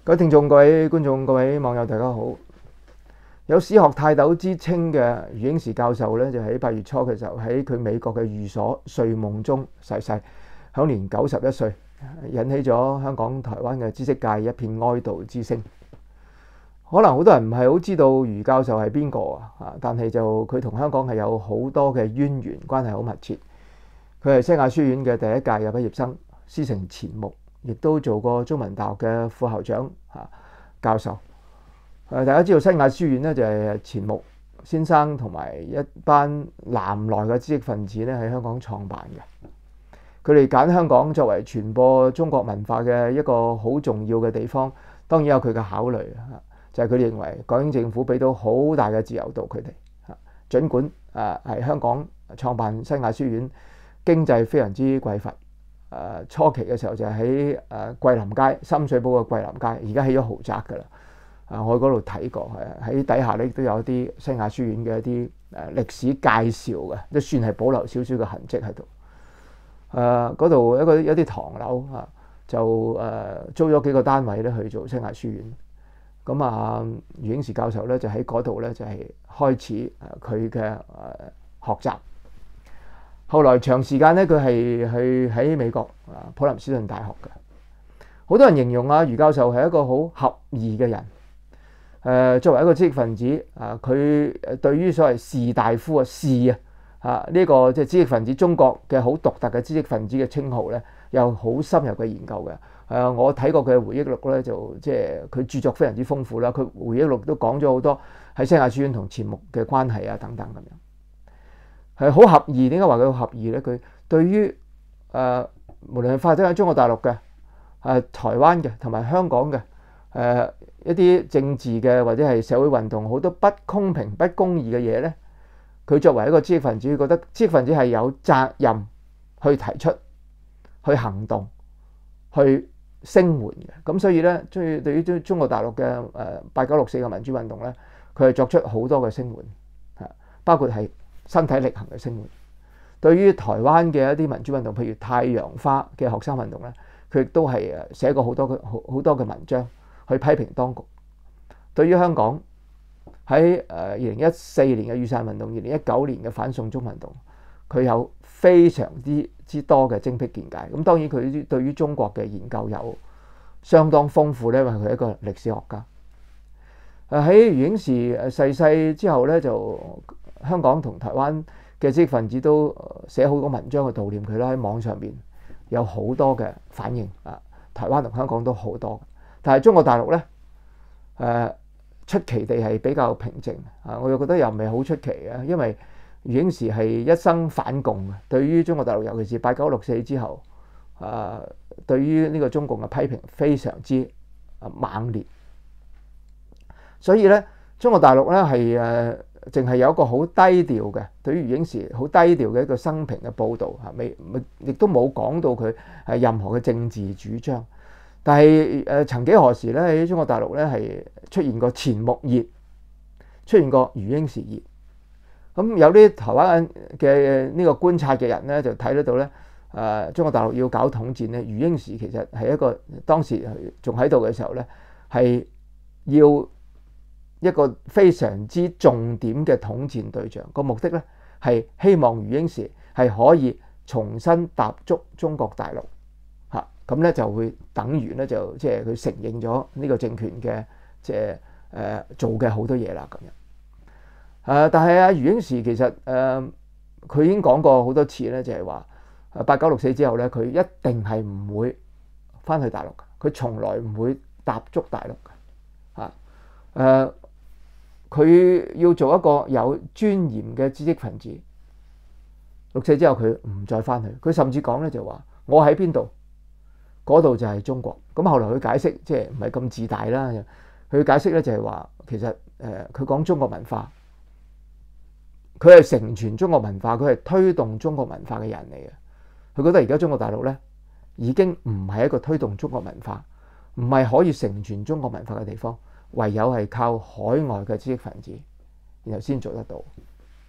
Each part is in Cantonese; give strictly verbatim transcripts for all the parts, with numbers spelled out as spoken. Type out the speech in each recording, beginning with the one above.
各位聽眾、各位觀眾、各位網友，大家好。有史學泰斗之稱嘅余英時教授咧，就喺八月初嘅時候喺佢美國嘅寓所睡夢中逝世，享年九十一歲，引起咗香港、台灣嘅知識界一片哀悼之聲。可能好多人唔係好知道余教授係邊個啊，但係就佢同香港係有好多嘅淵源，關係好密切。佢係西亞書院嘅第一屆嘅畢業生，師承錢穆，亦都做過中文大學嘅副校長啊教授。誒，大家知道西亞書院咧就係錢穆先生同埋一班南來嘅知識分子咧喺香港創辦嘅。佢哋揀香港作為傳播中國文化嘅一個好重要嘅地方，當然有佢嘅考慮啊，就係佢哋認為港英政府俾到好大嘅自由度佢哋啊，儘管誒係香港創辦西亞書院，經濟非常之匱乏。誒初期嘅時候就係喺誒桂林街，深水埗嘅桂林街，而家起咗豪宅㗎啦。啊，我喺嗰度睇過，係喺底下咧都有一啲西亞書院嘅一啲誒歷史介紹嘅，都算係保留少少嘅痕跡喺度。誒嗰度一個一啲唐樓啊，就誒、呃、租咗幾個單位咧去做西亞書院。咁啊，余英時教授咧就喺嗰度咧就係、是、開始誒佢嘅誒學習。後來長時間咧，佢係去喺美國啊普林斯頓大學嘅。好多人形容啊余教授係一個好合意嘅人。誒作為一個知識分子啊，佢對於所謂士大夫啊士啊啊呢個即係知識分子中國嘅好獨特嘅知識分子嘅稱號咧，有好深入嘅研究嘅。誒我睇過佢嘅回憶錄咧，就即係佢著作非常之豐富啦。佢回憶錄都講咗好多喺西亞書院同錢穆嘅關係啊等等咁樣，係好合意。點解話佢好合意咧？佢對於誒、呃、無論係發生喺中國大陸嘅、誒、呃、台灣嘅同埋香港嘅誒、呃一啲政治嘅或者係社會運動好多不公平不公義嘅嘢咧，佢作為一個知識分子，佢覺得知識分子係有責任去提出、去行動、去聲援嘅。咁所以咧，對於對於中國大陸嘅誒八九六四嘅民主運動咧，佢係作出好多嘅聲援，嚇，包括係身體力行嘅聲援。對於台灣嘅一啲民主運動，譬如太陽花嘅學生運動咧，佢亦都係誒寫過好多嘅好好多嘅文章。去批評當局。對於香港喺誒二零一四年嘅雨傘運動、二零一九年嘅反送中運動，佢有非常之之多嘅精闢見解。咁當然佢對於中國嘅研究有相當豐富咧，因為佢係一個歷史學家。誒喺余英時逝世之後咧，就香港同台灣嘅知識分子都寫好多文章去悼念佢啦。喺網上邊有好多嘅反應啊，台灣同香港都好多。但係中國大陸咧，誒、呃、出奇地係比較平靜啊！我又覺得又唔係好出奇嘅，因為余英時係一生反共嘅，對於中國大陸，尤其是八九六四之後，啊、呃，對於呢個中共嘅批評非常之猛烈。所以咧，中國大陸咧係誒淨係有一個好低調嘅，對於余英時好低調嘅一個生平嘅報導嚇，未亦都冇講到佢係任何嘅政治主張。但係誒，曾幾何時咧喺中國大陸咧係出現過錢穆熱，出現過余英時熱。咁有啲台灣嘅呢個觀察嘅人咧就睇得到咧，誒中國大陸要搞統戰咧，余英時其實係一個當時仲喺度嘅時候咧，係要一個非常之重點嘅統戰對象。個目的咧係希望余英時係可以重新踏足中國大陸。咁咧就會等於咧就即係佢承認咗呢個政權嘅即係誒做嘅好多嘢啦咁樣。誒、呃，但係啊余英時其實誒佢、呃、已經講過好多次咧，就係話八九六四之後咧，佢一定係唔會翻去大陸嘅，佢從來唔會踏足大陸嘅。嚇、呃、誒，佢要做一個有尊嚴嘅知識分子。六四之後佢唔再翻去，佢甚至講咧就話我喺邊度？嗰度就係中國。咁後來佢解釋，即係唔係咁自大啦。佢解釋咧就係話，其實誒佢講中國文化，佢係承傳中國文化，佢係推動中國文化嘅人嚟嘅。佢覺得而家中國大陸咧已經唔係一個推動中國文化，唔係可以承傳中國文化嘅地方，唯有係靠海外嘅知識分子，然後先做得到。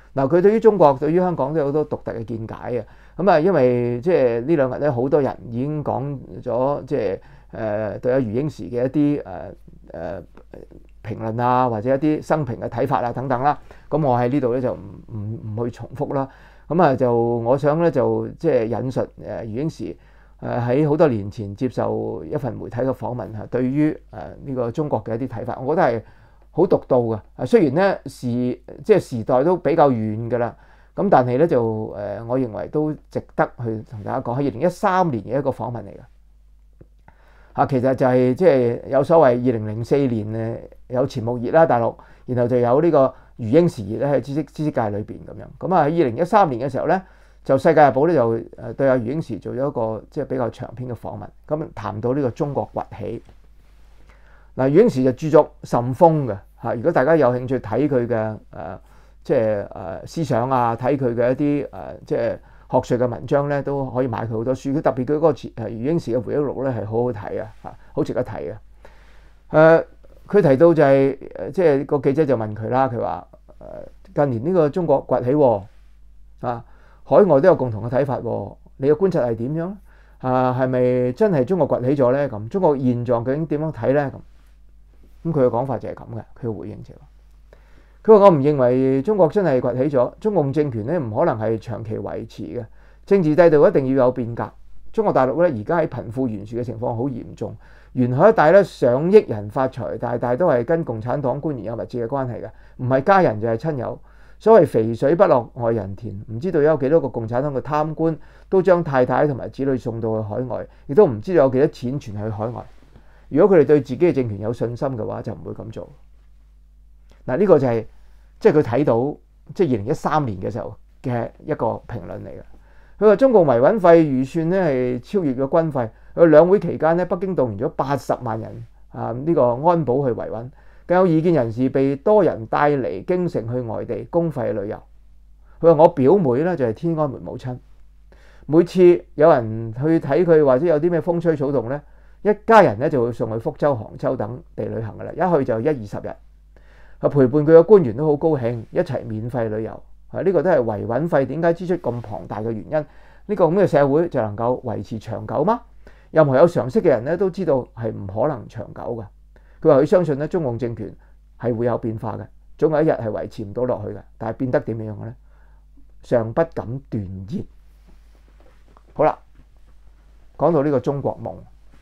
嗱，佢對於中國、對於香港都有好多獨特嘅見解嘅。咁啊，因為即係呢兩日咧，好多人已經講咗即係誒對阿余英時嘅一啲誒誒評論啊，或者一啲生平嘅睇法啊等等啦。咁我喺呢度咧就唔唔唔去重複啦。咁啊，就我想咧就即係引述誒余英時誒喺好多年前接受一份媒體嘅訪問嚇，對於誒呢個中國嘅一啲睇法，我覺得係好獨到嘅。啊，雖然咧時即係時代都比較遠㗎啦，咁但係咧就誒，我認為都值得去同大家講，喺二零一三年嘅一個訪問嚟嘅。嚇，其實就係即係有所謂二零零四年誒有錢穆熱啦大陸，然後就有呢個余英時熱咧喺知識知識界裏邊咁樣。咁啊喺二零一三年嘅時候咧，就《世界日報》咧就誒對阿余英時做咗一個即係比較長篇嘅訪問，咁談到呢個中國崛起。嗱，余英時就著作甚豐嘅嚇，如果大家有興趣睇佢嘅誒即係誒思想啊，睇佢嘅一啲誒即係學術嘅文章咧，都可以買佢好多書。佢特別佢嗰個誒余英時嘅回憶錄咧係好好睇啊，嚇，好值得睇嘅。誒，佢提到就係誒即係個記者就問佢啦，佢話誒近年呢個中國崛起喎，啊海外都有共同嘅睇法喎，你嘅觀察係點樣？啊係咪真係中國崛起咗咧？咁中國現狀究竟點樣睇咧？咁咁佢嘅講法就係咁嘅，佢嘅回應就係話，佢話我唔認為中國真係崛起咗，中共政權咧唔可能係長期維持嘅，政治制度一定要有變革。中國大陸咧而家喺貧富懸殊嘅情況好嚴重，沿海一帶咧上億人發財，但係大都係跟共產黨官員有密切嘅關係嘅，唔係家人就係親友。所謂肥水不落外人田，唔知道有幾多個共產黨嘅貪官都將太太同埋子女送到去海外，亦都唔知道有幾多錢傳去海外。如果佢哋對自己嘅政權有信心嘅話，就唔會咁做。嗱，呢個就係即係佢睇到即係二零一三年嘅時候嘅一個評論嚟嘅。佢話中共維穩費預算咧係超越咗軍費。佢兩會期間咧，北京動員咗八十萬人啊呢個安保去維穩，更有異見人士被多人帶離京城去外地公費旅遊。佢話我表妹咧就係天安門母親，每次有人去睇佢或者有啲咩風吹草動咧，一家人咧就會送去福州、杭州等地旅行噶啦，一去就一二十日。啊，陪伴佢嘅官員都好高興，一齊免費旅遊。啊，呢個都係維穩費點解支出咁龐大嘅原因。呢個咁嘅社會就能夠維持長久嗎？任何有常識嘅人咧都知道係唔可能長久嘅。佢話佢相信咧中共政權係會有變化嘅，總有一日係維持唔到落去嘅。但係變得點樣嘅咧？尚不敢斷言。好啦，講到呢個中國夢。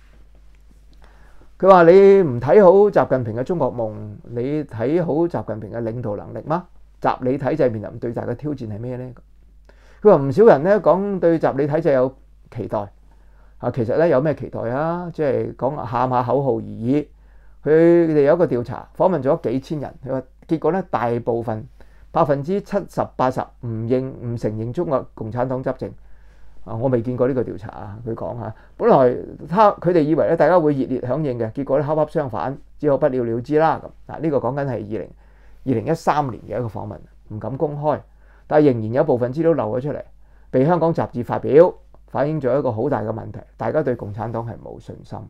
佢話你唔睇好習近平嘅中國夢，你睇好習近平嘅領導能力嗎？習李體制面臨最大嘅挑戰係咩呢？佢話唔少人咧講對習李體制有期待啊，其實咧有咩期待啊？即係講喊下口號而已。佢哋有一個調查，訪問咗幾千人，佢話結果咧大部分百分之七十八十唔認唔承認中國共產黨執政。啊！我未見過呢個調查啊！佢講嚇，本來他佢哋以為咧大家會熱烈響應嘅，結果咧恰恰相反，只好不了了之啦。咁嗱，呢個講緊係二零二零一三年嘅一個訪問，唔敢公開，但係仍然有部分資料漏咗出嚟，被香港雜誌發表，反映咗一個好大嘅問題，大家對共產黨係冇信心。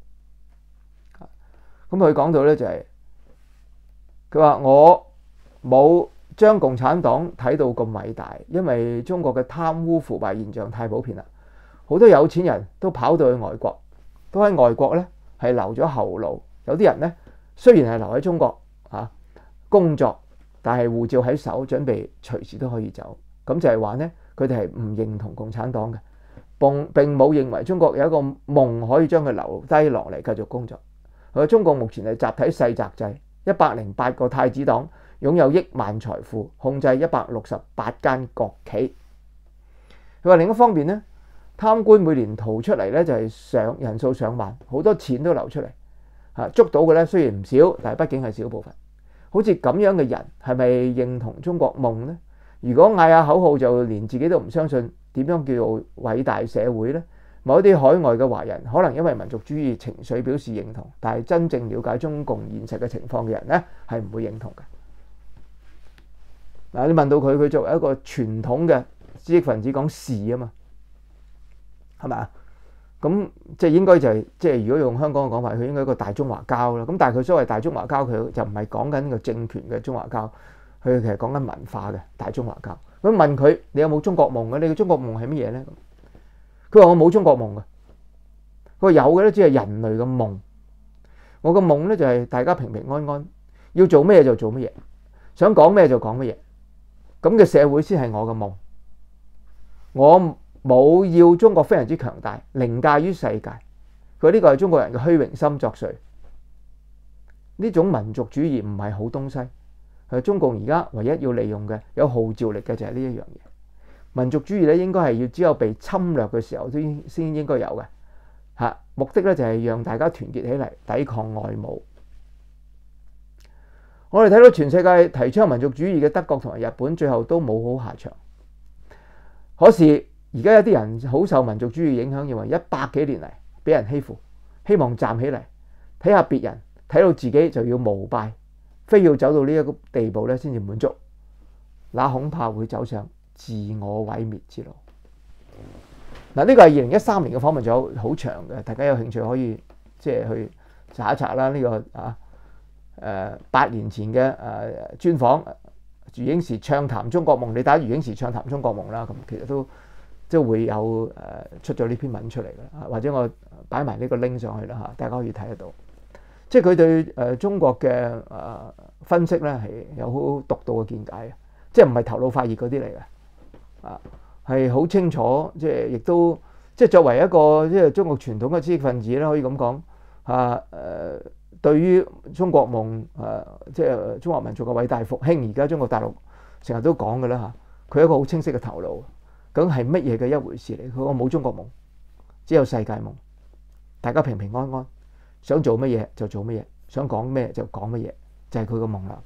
咁佢講到咧就係，佢話我冇將共產黨睇到咁偉大，因為中國嘅貪污腐敗現象太普遍啦，好多有錢人都跑到去外國，都喺外國咧係留咗後路。有啲人咧雖然係留喺中國嚇工作，但係護照喺手，準備隨時都可以走。咁就係話咧，佢哋係唔認同共產黨嘅，並並冇認為中國有一個夢可以將佢留低落嚟繼續工作。佢中國目前係集體世襲制，一百零八個太子黨，擁有億萬財富，控制一百六十八間國企。佢話另一方面咧，貪官每年逃出嚟咧就係上人數上萬，好多錢都流出嚟。嚇捉到嘅咧雖然唔少，但係畢竟係少部分。好似咁樣嘅人係咪認同中國夢呢？如果嗌下口號就連自己都唔相信，點樣叫做偉大社會呢？某啲海外嘅華人可能因為民族主義情緒表示認同，但係真正了解中共現實嘅情況嘅人咧係唔會認同嘅。嗱，你問到佢，佢作為一個傳統嘅知識分子講事啊嘛，係咪啊？咁即係應該就係即係如果用香港嘅講法，佢應該一個大中華膠啦。咁但係佢所謂大中華膠，佢就唔係講緊個政權嘅中華膠， 佢其實講緊文化嘅大中華膠。咁問佢你有冇中國夢嘅？你嘅中國夢係乜嘢咧？佢話我冇中國夢嘅。佢話有嘅咧，只係人類嘅夢。我嘅夢咧就係大家平平安安，要做咩就做乜嘢，想講咩就講乜嘢。咁嘅社會先係我嘅夢。我冇要中國非常之強大，凌駕於世界。佢呢個係中國人嘅虛榮心作祟。呢種民族主義唔係好東西。係中共而家唯一要利用嘅有號召力嘅就係呢一樣嘢。民族主義咧應該係要只有被侵略嘅時候先先應該有嘅嚇。目的咧就係讓大家團結起嚟抵抗外侮。我哋睇到全世界提倡民族主義嘅德國同埋日本，最後都冇好下場。可是而家有啲人好受民族主義影響，認為一百幾年嚟俾人欺負，希望站起嚟睇下別人，睇到自己就要膜拜，非要走到呢一個地步咧先至滿足，那恐怕會走上自我毀滅之路。嗱，呢個係二零一三年嘅訪問，仲有好長嘅，大家有興趣可以即係去查一查啦。呢、這個啊誒八年前嘅誒、啊、專訪，余英時暢談中國夢，你打余英時暢談中國夢啦，咁其實都即係會有誒、啊、出咗呢篇文出嚟嘅，或者我擺埋呢個 link 上去啦嚇，大家可以睇得到。即係佢對誒中國嘅誒分析咧係有好獨到嘅見解嘅，即係唔係頭腦發熱嗰啲嚟嘅，啊係好清楚，即係亦都即係作為一個即係中國傳統嘅知識分子咧，可以咁講啊誒，對於中國夢誒即係中華民族嘅偉大復興，而家中國大陸成日都講嘅啦嚇，佢有一個好清晰嘅頭腦，究竟係乜嘢嘅一回事嚟？佢話冇中國夢，只有世界夢，大家平平安安。想做乜嘢就做乜嘢，想講咩就講乜嘢，就係佢個夢啦。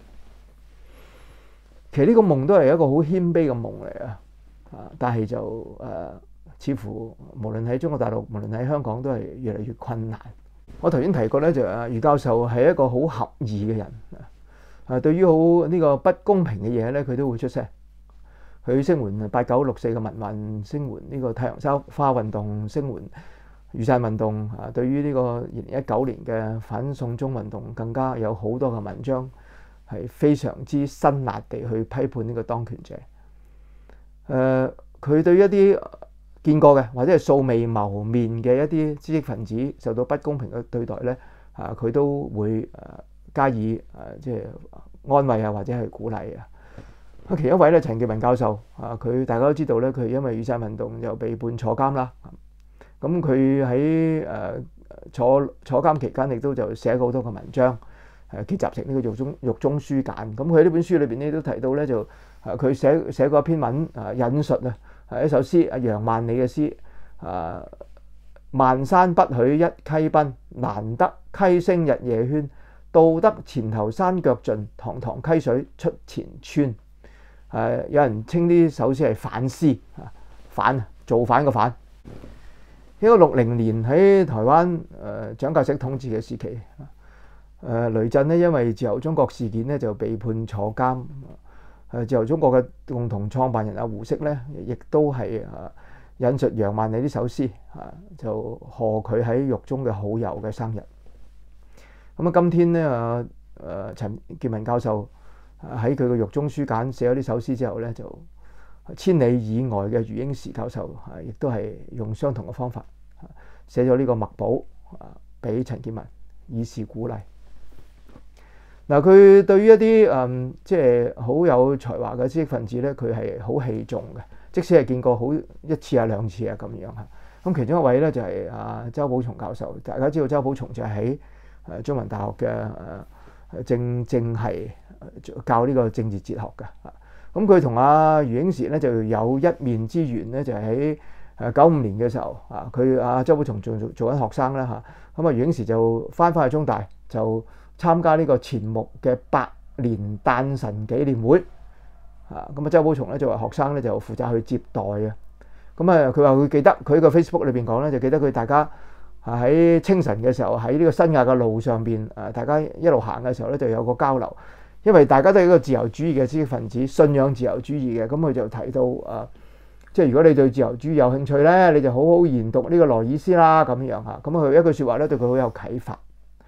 其實呢個夢都係一個好謙卑嘅夢嚟啊！啊，但係就誒、呃，似乎無論喺中國大陸，無論喺香港，都係越嚟越困難。我頭先提過咧，就啊，余教授係一個好合意嘅人啊。對於好呢個不公平嘅嘢咧，佢都會出聲。佢聲援八九六四嘅民運，聲援呢個太陽花花運動，聲援雨傘運動啊，對於呢個二零一九年嘅反送中運動，更加有好多嘅文章係非常之辛辣地去批判呢個當權者。誒、呃，佢對於一啲見過嘅或者係素未謀面嘅一啲知識分子受到不公平嘅對待咧，啊，佢都會誒加以誒即係安慰啊，或者係鼓勵啊。其中一位咧，陳健民教授啊，佢大家都知道咧，佢因為雨傘運動就被判坐監啦。咁佢喺誒坐坐監期間，亦都就寫過好多個文章，誒結集成呢個獄中獄中書簡。咁佢喺呢本書裏邊咧都提到咧，就誒佢寫寫過一篇文啊，引述啊係一首詩，阿楊萬里嘅詩啊，萬山不許一溪奔，難得溪聲日夜喧，到得前頭山腳盡，堂堂溪水出前村。誒有人稱呢首詩係反詩啊，反造反個反。一九六零年喺台灣誒蔣介石統治嘅時期，誒雷震咧因為自由中國事件咧就被判坐監。誒自由中國嘅共同創辦人阿胡適咧，亦都係誒引述楊萬里呢首詩啊，就賀佢喺獄中嘅好友嘅生日。咁啊，今天咧啊誒陳健民教授喺佢嘅獄中書簡寫咗呢首詩之後咧，就千里以外嘅余英時教授啊，亦都係用相同嘅方法寫咗呢個墨寶啊，俾陳健民以示鼓勵。嗱，佢對於一啲誒即係好有才華嘅知識分子咧，佢係好器重嘅，即使係見過好一次啊兩次啊咁樣嚇。咁其中一位咧就係啊周保松教授，大家知道周保松就係喺誒中文大學嘅誒正正係教呢個政治哲學嘅。咁佢同阿余英時咧就有一面之緣咧，就係喺誒九五年嘅時候啊，佢阿周保松仲做做緊學生啦嚇，咁啊余英時就翻返去中大就參加呢個錢穆嘅百年誕辰紀念會啊，咁啊周保松咧作為學生咧就負責去接待啊，咁啊佢話佢記得佢喺個 Facebook 裏邊講咧，就記得佢大家啊喺清晨嘅時候喺呢個新亞嘅路上邊誒，大家一路行嘅時候咧就有個交流。因為大家都係一個自由主義嘅知識分子，信仰自由主義嘅，咁佢就提到誒、呃，即係如果你對自由主義有興趣咧，你就好好研讀呢個羅爾斯啦咁樣嚇。咁佢一句説話咧對佢好有啟發。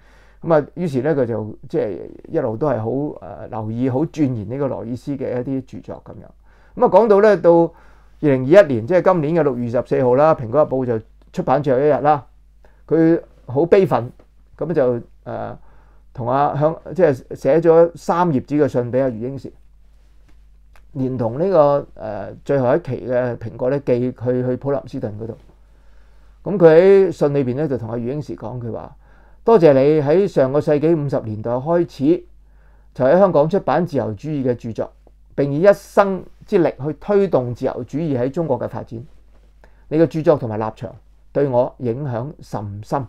咁啊，於是咧佢就即係一路都係好誒留意、好鑽研呢個羅爾斯嘅一啲著作咁樣。咁啊講到咧到二零二一年，即係今年嘅六月十四號啦，《蘋果日報》就出版最後一日啦。佢好悲憤，咁就誒同阿向即係寫咗三頁紙嘅信俾阿余英時，連同呢、這個誒、呃、最後一期嘅蘋果咧寄佢去普林斯頓嗰度。咁佢喺信裏邊咧就同阿余英時講，佢話多謝你喺上個世紀五十年代開始就喺香港出版自由主義嘅著作，並以一生之力去推動自由主義喺中國嘅發展。你嘅著作同埋立場對我影響甚深。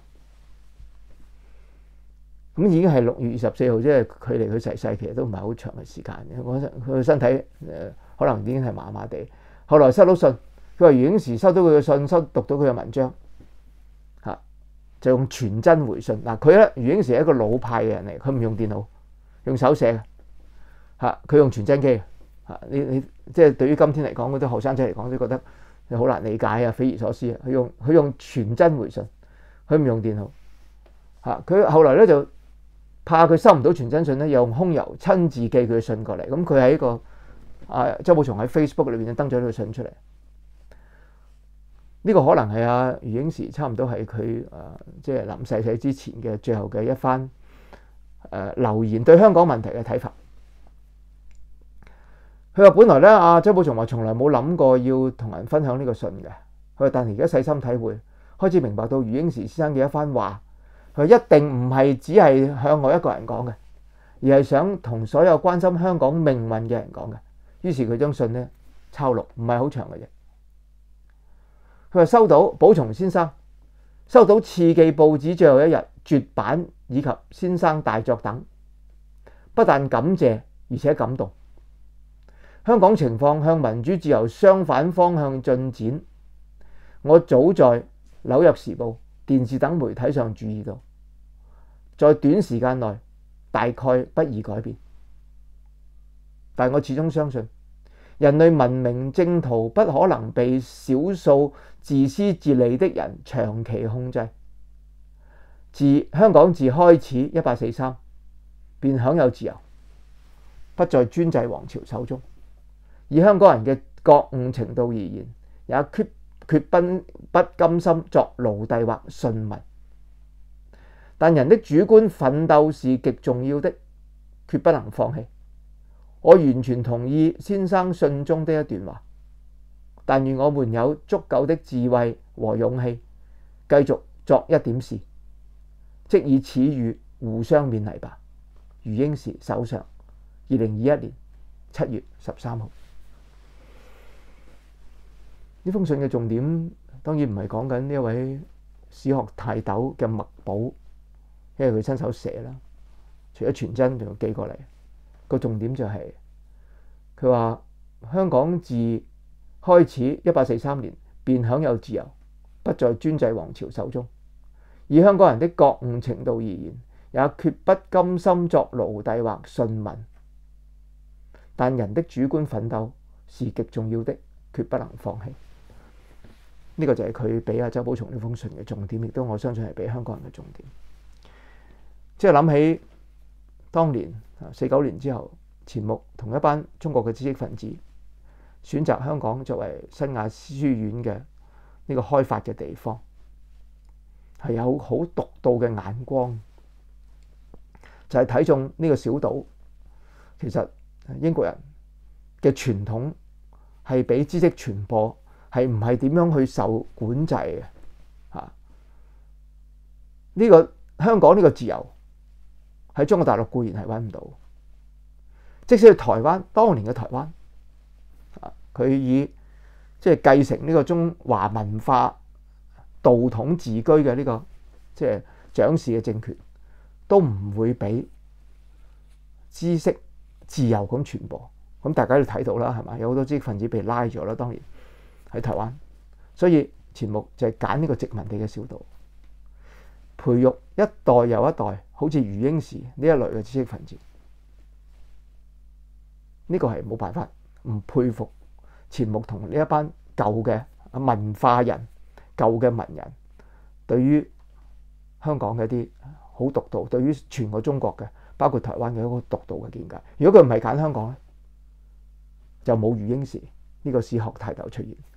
咁已經係六月二十四號，即係距離佢逝世其實都唔係好長嘅時間。佢佢身體誒可能已經係麻麻地。後來收到信，佢話余英時收到佢嘅信，收讀到佢嘅文章，嚇就用傳真回信。嗱，佢咧余英時係一個老派嘅人嚟，佢唔用電腦，用手寫嘅嚇，佢用傳真機嚇。你你即係對於今天嚟講，嗰啲後生仔嚟講都覺得好難理解啊，匪夷所思啊。佢用佢用傳真回信，佢唔用電腦嚇。佢後來咧就怕佢收唔到傳真信咧，又用空郵親自寄佢嘅信過嚟。咁佢喺一個啊周寶松喺 Facebook 裏邊登咗呢個信出嚟。呢、這個可能係阿余英時差唔多係佢誒即係臨逝世之前嘅最後嘅一番誒、呃、留言對香港問題嘅睇法。佢話本來咧，阿周寶松話從來冇諗過要同人分享呢個信嘅。佢話但係而家細心體會，開始明白到余英時先生嘅一番話。佢一定唔係只係向我一個人講嘅，而係想同所有關心香港命運嘅人講嘅。於是佢將信咧抄錄，唔係好長嘅啫。佢話收到寶松先生收到次記報紙最後一日絕版以及先生大作等，不但感謝而且感動。香港情況向民主自由相反方向進展，我早在《紐約時報》、電視等媒體上注意到，在短時間內大概不易改變，但我始終相信人類文明正途不可能被少數自私自利的人長期控制。自香港自開始一八四三便享有自由，不在專制王朝手中。以香港人嘅覺悟程度而言，也決決不不甘心作奴隸或順民。但人的主觀奮鬥是極重要的，決不能放棄。我完全同意先生信中的一段話，但願我們有足夠的智慧和勇氣，繼續作一點事，即以此語互相勉勵吧。余英時首相，二零二一年七月十三號。呢封信嘅重點當然唔係講緊呢一位史學泰斗嘅墨寶，因為佢親手寫啦，除咗傳真仲要寄過嚟。個重點就係佢話香港自開始一八四三年便享有自由，不在專制王朝手中。以香港人的覺悟程度而言，也決不甘心作奴隸或順民。但人的主觀奮鬥是極重要的，決不能放棄。呢、這個就係佢俾阿周寶松呢封信嘅重點，亦都我相信係俾香港人嘅重點。即係諗起當年四九年之後，錢穆同一班中國嘅知識分子選擇香港作為新亞書院嘅呢個開發嘅地方，係有好獨到嘅眼光，就係睇中呢個小島。其實英國人嘅傳統係俾知識傳播，係唔係點樣去受管制嘅嚇？呢個香港呢個自由喺中國大陸固然係揾唔到，即使係台灣當年嘅台灣，佢以即係繼承呢個中華文化道統自居嘅呢個即係蔣氏嘅政權，都唔會俾知識自由咁傳播。咁大家都睇到啦，係嘛？有好多知識分子被拉咗啦，當年喺台灣。所以錢穆就係揀呢個殖民地嘅小島，培育一代又一代好似余英時呢一類嘅知識分子。呢個係冇辦法唔佩服錢穆同呢一班舊嘅文化人、舊嘅文人對於香港嘅一啲好獨到，對於全個中國嘅，包括台灣嘅一個獨到嘅見解。如果佢唔係揀香港咧，就冇余英時呢個史學泰斗出現。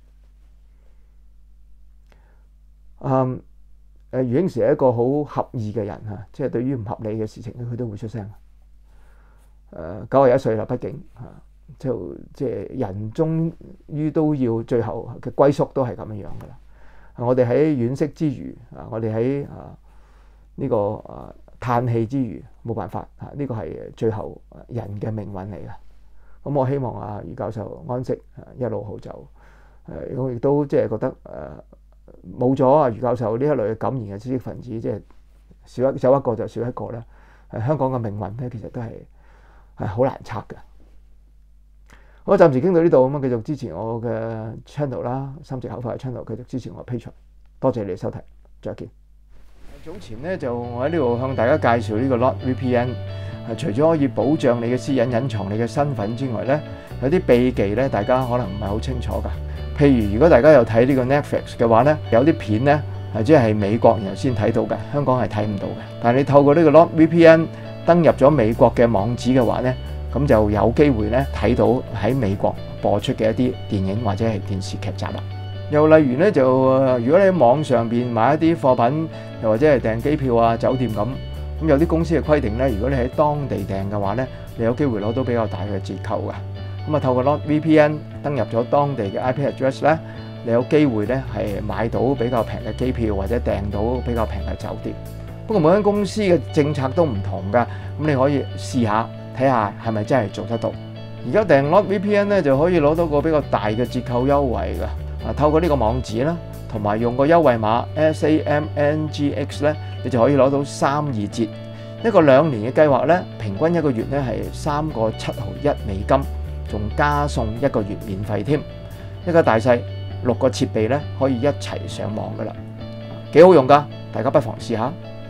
嗯，誒余英時係一個好合意嘅人嚇，即係對於唔合理嘅事情咧，佢都會出聲。誒九十一歲啦，畢竟嚇，就即係人終於都要最後嘅歸宿都係咁樣樣噶啦。我哋喺惋惜之餘啊，我哋喺啊呢個啊嘆氣之餘，冇辦法啊，呢個係最後人嘅命運嚟嘅。咁我希望啊余教授安息，一路好走。誒我亦都即係覺得誒。冇咗啊余教授呢一類嘅敢言嘅知識分子，即係少一走一個就少一個啦。誒香港嘅命運咧，其實都係係好難測嘅。我暫時傾到呢度，咁啊繼續支持我嘅 channel 啦，心直口快嘅 channel，繼續支持我嘅 Patreon。多謝你哋收睇，再見。早前咧就我喺呢度向大家介紹呢個 NordVPN，係除咗可以保障你嘅私隱、隱藏你嘅身份之外咧，有啲秘技咧，大家可能唔係好清楚㗎。譬如如果大家有睇呢個 Netflix 嘅話咧，有啲片咧係即係美國然後先睇到嘅，香港係睇唔到嘅。但係你透過呢個 NordVPN 登入咗美國嘅網址嘅話咧，咁就有機會咧睇到喺美國播出嘅一啲電影或者係電視劇集啦。又例如咧就如果你喺網上邊買一啲貨品，又或者係訂機票啊、酒店咁，咁有啲公司嘅規定咧，如果你喺當地訂嘅話咧，你有機會攞到比較大嘅折扣㗎。咁啊，透過 NordVPN 登入咗當地嘅 I P address 咧，你有機會咧係買到比較平嘅機票或者訂到比較平嘅酒店。不過每間公司嘅政策都唔同㗎，咁你可以試下睇下係咪真係做得到。而家訂 NordVPN 咧就可以攞到個比較大嘅折扣優惠㗎。啊，透過呢個網址啦，同埋用個優惠碼 S A M N G X 咧，你就可以攞到三二折。一個兩年嘅計劃咧，平均一個月咧係三個七毫一美金。仲加送一個月免費添，一家大細六個設備咧可以一齊上網噶啦，幾好用噶，大家不妨試下。